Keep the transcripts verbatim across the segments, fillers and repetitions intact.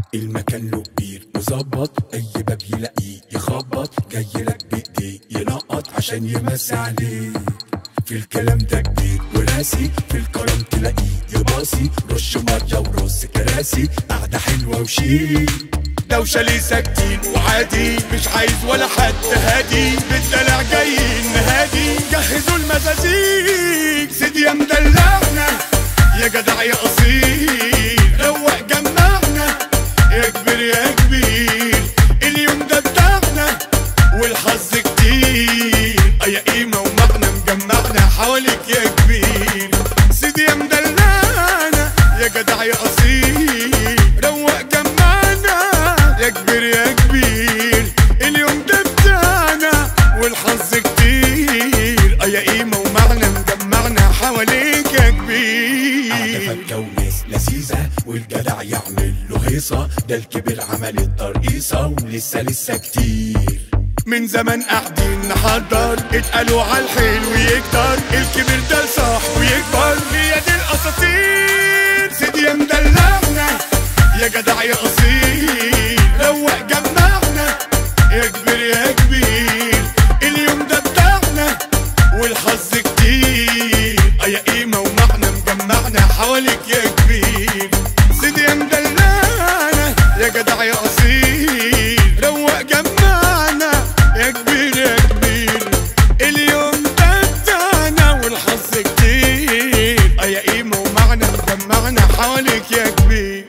المكان له كبير مظبط، اي باب يلاقيه يخبط، جاي لك بايديه ينقط عشان يمسي عليه. في الكلام ده كبير وراسي، في الكرم تلاقيه يباصي، رش ميه ورص كراسي، قعده حلوه وشيك. دوشه ليه ساكتين وعادي، مش عايز ولا حد هادي، بالدلع جايين نهادي، جهزوا المزازيك. سيدي يا مدلعنا يا جدع يا اصيل، روق جمعنا يا كبير يا كبير، اليوم ده بتاعنا والحظ كتير، يا قيمة ومعنى مجمعنا حواليك يا كبير. سيدي يا مدلعنا يا جدع يا اصيل، روق جمعنا يا كبير يا كبير، اليوم ده بتاعنا والحظ كتير، يا قيمة ومعنى مجمعنا حواليك يا كبير. قعدة فكة وناس لذيذة والجدع يعمل له هيصة، ده الكبير عمل الترقيصة ولسه لسه كتير. من زمان قاعدين نحضر، اتقالوا على الحلو يكتر، الكبير ده لصاحبه يكبر، هي دي الاساطير. سيدي يا مدلعنا يا جدع يا اصيل، روق جمعنا يا كبير يا كبير، اليوم ده بتاعنا والحظ كتير، يا قيمة ومعنى مجمعنا حواليك يا كبير. سيدي يا مدلعنا يا جدع يا اصيل، روق جمعنا يا كبير يا كبير، اليوم ده بتاعنا والحظ كتير، يا قيمة ومعنى مجمعنا حواليك يا كبير.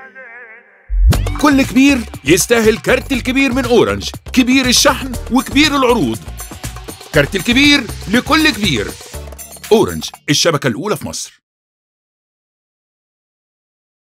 كل كبير يستاهل كارت الكبير من اورنج، كبير الشحن وكبير العروض. كارت الكبير لكل كبير. اورنج، الشبكة الأولى في مصر.